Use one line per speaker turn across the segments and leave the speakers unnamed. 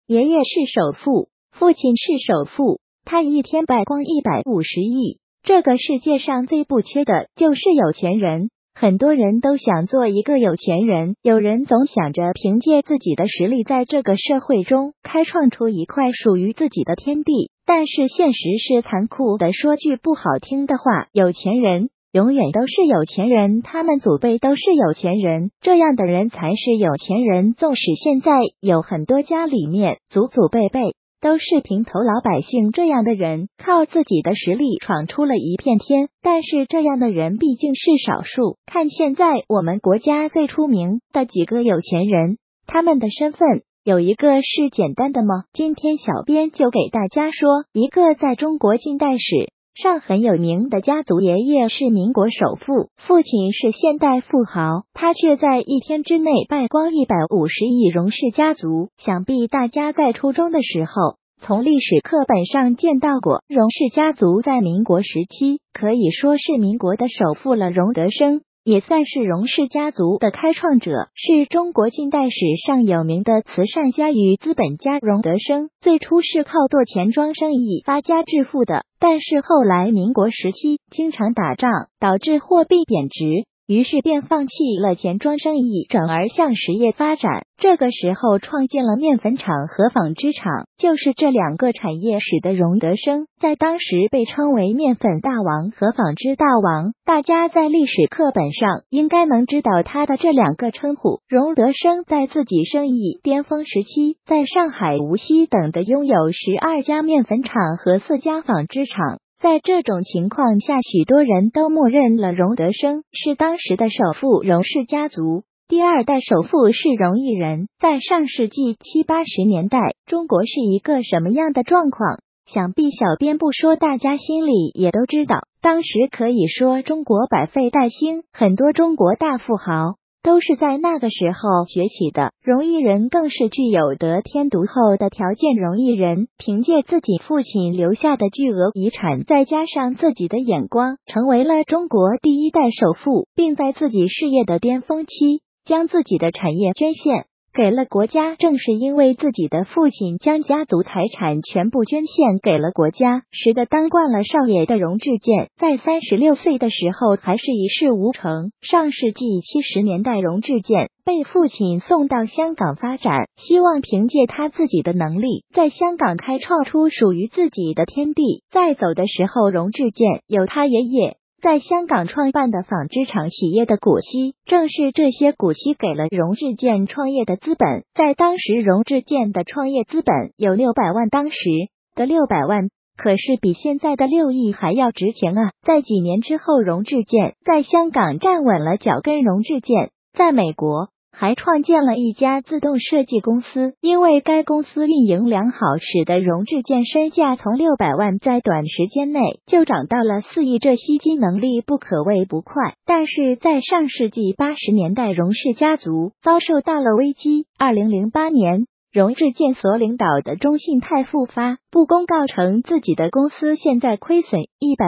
爷爷是首富，父亲是首富，他一天败光150亿。这个世界上最不缺的就是有钱人。很多人都想做一个有钱人，有人总想着凭借自己的实力在这个社会中开创出一块属于自己的天地。但是现实是残酷的，说句不好听的话，有钱人永远都是有钱人，他们祖辈都是有钱人，这样的人才是有钱人。纵使现在有很多家里面祖祖辈辈都是平头老百姓，这样的人靠自己的实力闯出了一片天，但是这样的人毕竟是少数。看现在我们国家最出名的几个有钱人，他们的身份有一个是简单的吗？今天小编就给大家说一个在中国近代史上很有名的家族，爷爷是民国首富，父亲是现代富豪，他却在一天之内败光150亿。荣氏家族，想必大家在初中的时候从历史课本上见到过。荣氏家族在民国时期可以说是民国的首富了，荣德生也算是荣氏家族的开创者，是中国近代史上有名的慈善家与资本家。荣德生最初是靠做钱庄生意发家致富的，但是后来民国时期经常打仗，导致货币贬值，于是便放弃了钱庄生意，转而向实业发展。这个时候创建了面粉厂和纺织厂，就是这两个产业使得荣德生在当时被称为面粉大王和纺织大王。大家在历史课本上应该能知道他的这两个称呼。荣德生在自己生意巅峰时期，在上海、无锡等的拥有12家面粉厂和4家纺织厂。在这种情况下，许多人都默认了荣德生是当时的首富。荣氏家族第二代首富是荣毅仁。在上世纪70、80年代，中国是一个什么样的状况？想必小编不说，大家心里也都知道。当时可以说中国百废待兴，很多中国大富豪都是在那个时候崛起的。荣毅仁更是具有得天独厚的条件。荣毅仁凭借自己父亲留下的巨额遗产，再加上自己的眼光，成为了中国第一代首富，并在自己事业的巅峰期将自己的产业捐献给了国家。正是因为自己的父亲将家族财产全部捐献给了国家，使得当惯了少爷的荣志健在36岁的时候还是一事无成。上世纪70年代，荣志健被父亲送到香港发展，希望凭借他自己的能力在香港开创出属于自己的天地。在走的时候，荣志健有他爷爷在香港创办的纺织厂企业的股息，正是这些股息给了荣志健创业的资本。在当时，荣志健的创业资本有600万，当时的600万可是比现在的6亿还要值钱啊！在几年之后，荣志健在香港站稳了脚跟。荣志健在美国还创建了一家自动设计公司，因为该公司运营良好，使得荣志健身价从600万在短时间内就涨到了4亿，这吸金能力不可谓不快。但是在上世纪80年代，荣氏家族遭受到了危机。2008年，荣志健所领导的中信泰富发布公告称，自己的公司现在亏损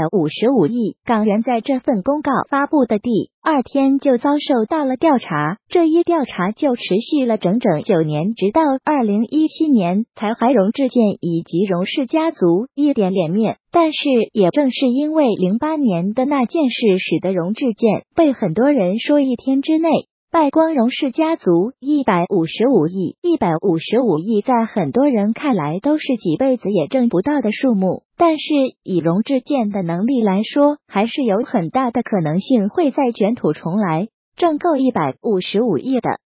155亿港元。在这份公告发布的第2天就遭受到了调查，这一调查就持续了整整9年，直到2017年才还荣志健以及荣氏家族一点脸面。但是也正是因为08年的那件事，使得荣志健被很多人说一天之内败光荣氏家族155亿。155亿在很多人看来都是几辈子也挣不到的数目，但是以荣志健的能力来说，还是有很大的可能性会再卷土重来，挣够155亿的。